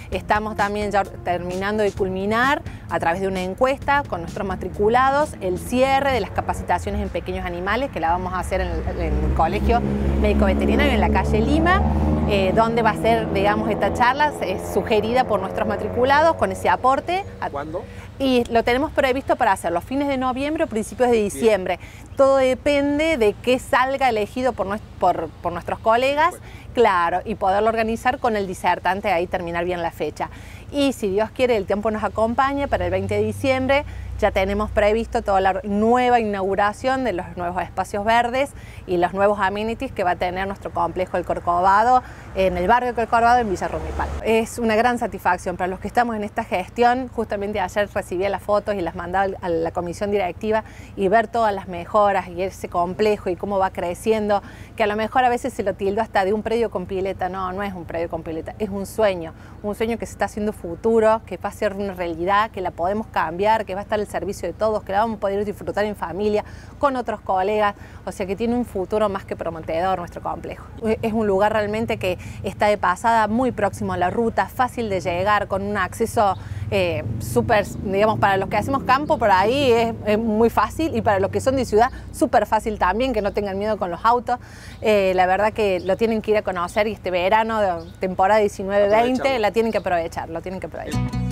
Estamos también ya terminando de culminar a través de una encuesta con nuestros matriculados el cierre de las capacitaciones en pequeños animales, que la vamos a hacer en el Colegio Médico Veterinario en la calle Lima, donde va a ser, digamos, esta charla sugerida por nuestros matriculados con ese aporte. ¿Cuándo? Y lo tenemos previsto para hacer los fines de noviembre o principios de diciembre. Bien. Todo depende de qué salga elegido por nuestros colegas, claro, y poderlo organizar con el disertante, ahí terminar bien la fecha. Y si Dios quiere, el tiempo nos acompañe, para el 20 de diciembre ya tenemos previsto toda la nueva inauguración de los nuevos espacios verdes y los nuevos amenities que va a tener nuestro complejo El Corcovado en el barrio del Corcovado en Villa Rumipal. Es una gran satisfacción para los que estamos en esta gestión. Justamente ayer recibí las fotos y las mandaba a la comisión directiva y ver todas las mejoras y ese complejo y cómo va creciendo, que a lo mejor a veces se lo tildo hasta de un predio con pileta. No, no es un predio con pileta, es un sueño que se está haciendo futuro, que va a ser una realidad, que la podemos cambiar, que va a estar al servicio de todos, que la vamos a poder disfrutar en familia, con otros colegas, o sea que tiene un futuro más que prometedor nuestro complejo. Es un lugar realmente que está de pasada, muy próximo a la ruta, fácil de llegar, con un acceso súper, digamos, para los que hacemos campo por ahí es muy fácil, y para los que son de ciudad, súper fácil también, que no tengan miedo con los autos. La verdad que lo tienen que ir a conocer, y este verano de temporada 19-20 la tienen que aprovechar, lo tienen que aprovechar.